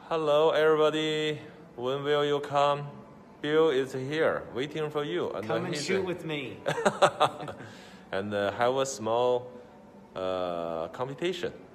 Hello, everybody. When will you come? Bill is here, waiting for you. And Come and shoot with me. and have a small competition.